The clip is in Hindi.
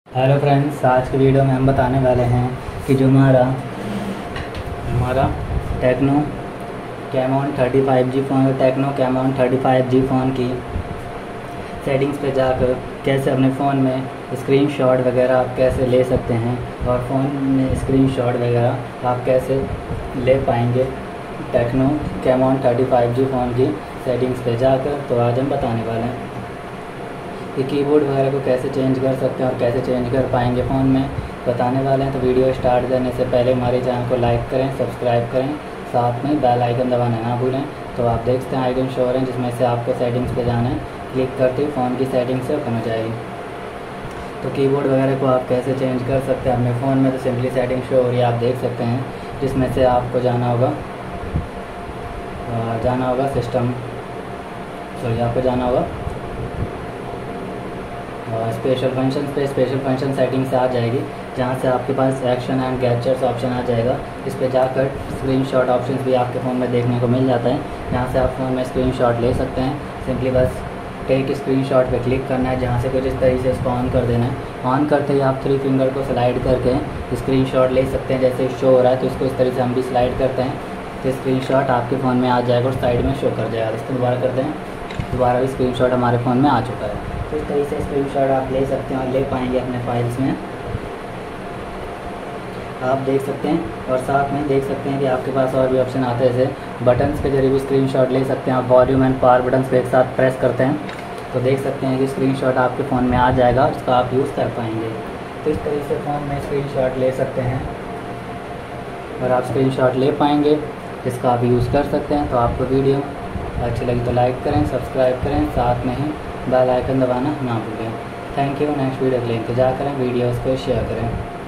हेलो फ्रेंड्स, आज की वीडियो में हम बताने वाले हैं कि जो हमारा Tecno Camon 35G phone phone की सेटिंग्स पे जाकर कैसे अपने फ़ोन में स्क्रीनशॉट वगैरह आप कैसे ले सकते हैं और फ़ोन में स्क्रीनशॉट वगैरह आप कैसे ले पाएंगे टेक्नो कैमॉन 35G फ़ोन की सेटिंग्स पे जाकर। तो आज हम बताने वाले हैं कि कीबोर्ड वगैरह को कैसे चेंज कर सकते हैं और कैसे चेंज कर पाएंगे फ़ोन में, बताने वाले हैं। तो वीडियो स्टार्ट करने से पहले हमारे चैनल को लाइक करें, सब्सक्राइब करें, साथ में बेल आइकन दबाना ना भूलें। तो आप देखते हैं आइकन शो हो रहे हैं जिसमें से आपको सेटिंग्स पे जाना है, क्लिक करते ही फ़ोन की सेटिंग्स से ओपन हो जाएगी। तो कीबोर्ड वगैरह को आप कैसे चेंज कर सकते हैं अपने फ़ोन में, तो सिंपली सेटिंग शो हो रही है, आप देख सकते हैं, जिसमें से आपको जाना होगा सिस्टम, सॉरी आपको जाना होगा स्पेशल फंक्शन सेटिंग से आ जाएगी, जहाँ से आपके पास एक्शन एंड गैजेट्स ऑप्शन आ जाएगा। इस पर जाकर स्क्रीनशॉट ऑप्शन भी आपके फ़ोन में देखने को मिल जाता है, जहाँ से आप फ़ोन में स्क्रीनशॉट ले सकते हैं। सिंपली बस टेक स्क्रीनशॉट पे क्लिक करना है, जहाँ से कुछ इस तरीके से इसको ऑन कर देना है। ऑन करते ही आप 3 फिंगर को स्लाइड करके स्क्रीनशॉट ले सकते हैं, जैसे शो हो रहा है। तो इसको इस तरीके से हम भी स्लाइड करते हैं तो स्क्रीनशॉट आपके फ़ोन में आ जाएगा और साइड में शो कर जाएगा। इसको दोबारा करते हैं, दोबारा भी स्क्रीनशॉट हमारे फ़ोन में आ चुका है। तो इस तरीके से स्क्रीनशॉट आप ले सकते हैं और ले पाएंगे अपने फाइल्स में, आप देख सकते हैं। और साथ में देख सकते हैं कि आपके पास और भी ऑप्शन आते हैं, जैसे बटन्स के जरिए भी स्क्रीनशॉट ले सकते हैं। आप वॉल्यूम एंड पावर बटन्स को एक साथ प्रेस करते हैं तो देख सकते हैं कि स्क्रीनशॉट आपके फ़ोन में आ जाएगा, उसका आप यूज़ कर पाएंगे। तो इस तरीके से फ़ोन में स्क्रीनशॉट ले सकते हैं और आप स्क्रीनशॉट ले पाएंगे, जिसका आप यूज़ कर सकते हैं। तो आपको वीडियो अच्छी लगी तो लाइक करें, सब्सक्राइब करें, साथ में ही बेल आइकन दबाना ना भूलें। Thank you. नेक्स्ट वीडियो के लिए इंतजार करें, वीडियोज़ को शेयर करें।